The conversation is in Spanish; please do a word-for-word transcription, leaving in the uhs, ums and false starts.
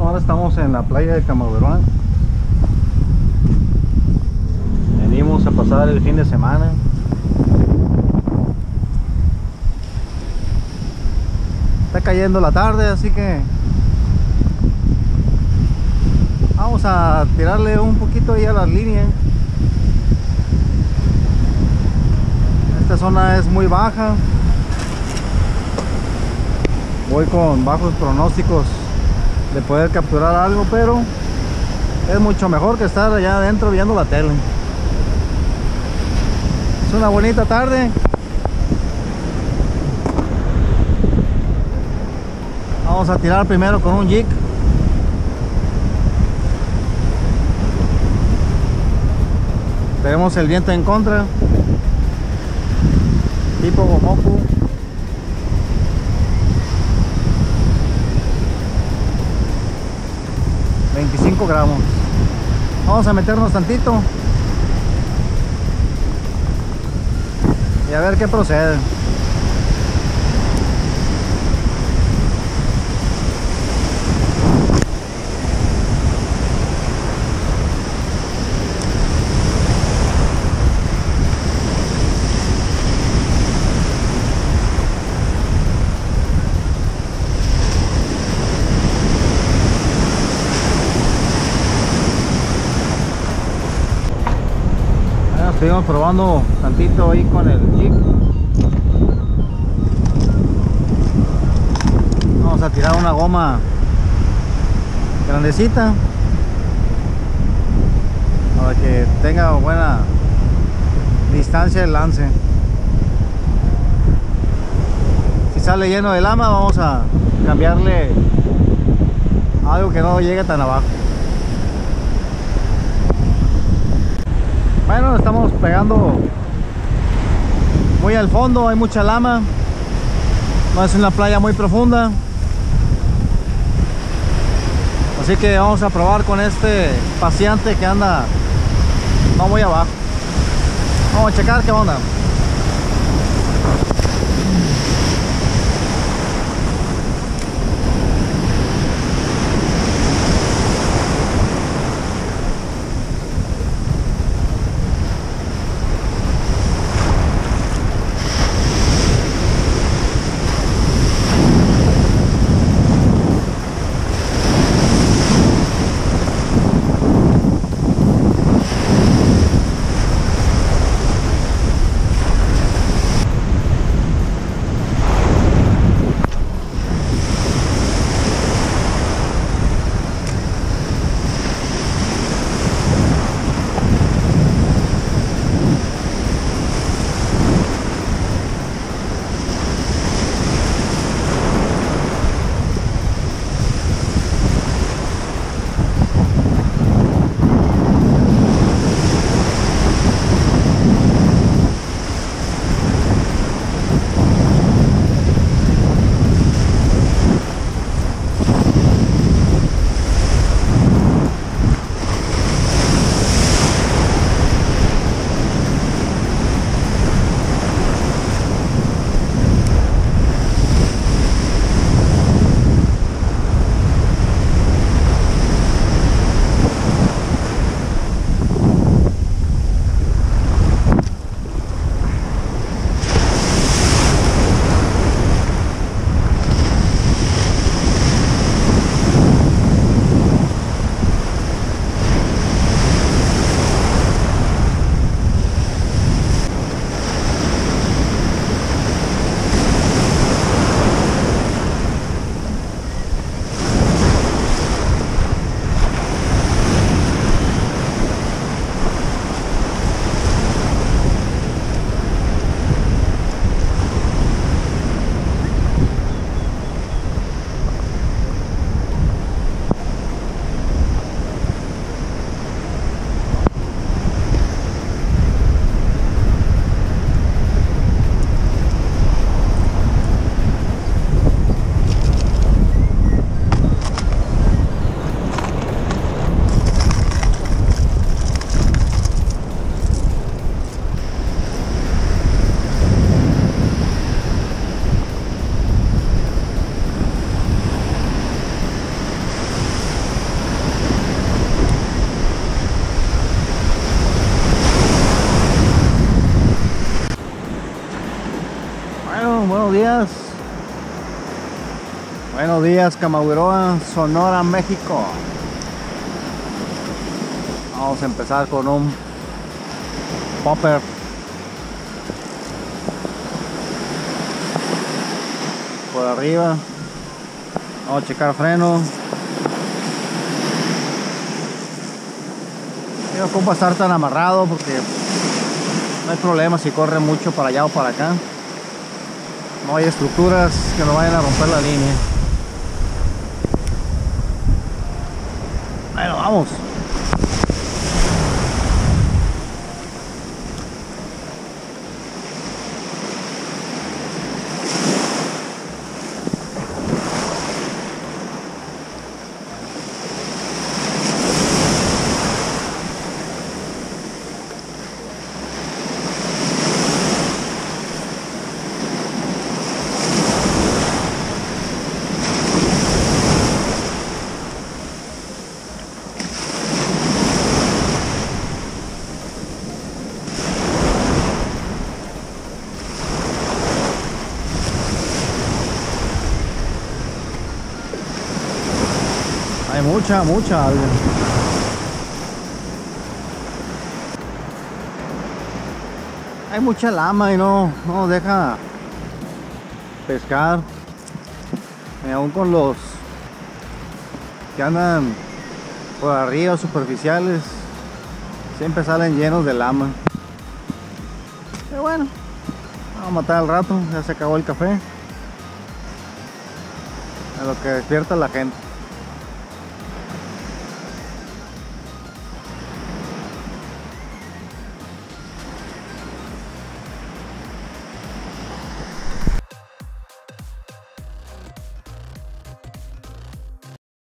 ahora estamos en la playa de Camagueruán. Venimos a pasar el fin de semana. Está cayendo la tarde, así que vamos a tirarle un poquito ahí a las líneas. Esta zona es muy baja. Voy con bajos pronósticos de poder capturar algo, pero es mucho mejor que estar allá adentro viendo la tele. Es una bonita tarde. Vamos a tirar primero con un jig. Tenemos el viento en contra, tipo Gomoku. veinticinco gramos. Vamos a meternos tantito y a ver qué procede. Estuvimos probando tantito ahí con el jig. Vamos a tirar una goma grandecita para que tenga buena distancia el lance. Si sale lleno de lama, vamos a cambiarle algo que no llegue tan abajo. Bueno, estamos pegando muy al fondo, hay mucha lama, no es una playa muy profunda, así que vamos a probar con este paseante que anda no muy abajo. Vamos a checar qué onda. Díaz, Camagüeroa, Sonora, México. Vamos a empezar con un popper. Por arriba. Vamos a checar freno. No ocupa estar tan amarrado porque no hay problema si corre mucho para allá o para acá. No hay estructuras que no vayan a romper la línea. Bueno, vamos. Hay mucha, mucha alga. Hay mucha lama y no, no deja pescar. Y aún con los que andan por arriba superficiales, siempre salen llenos de lama. Pero bueno, vamos a matar al rato, ya se acabó el café. A lo que despierta la gente.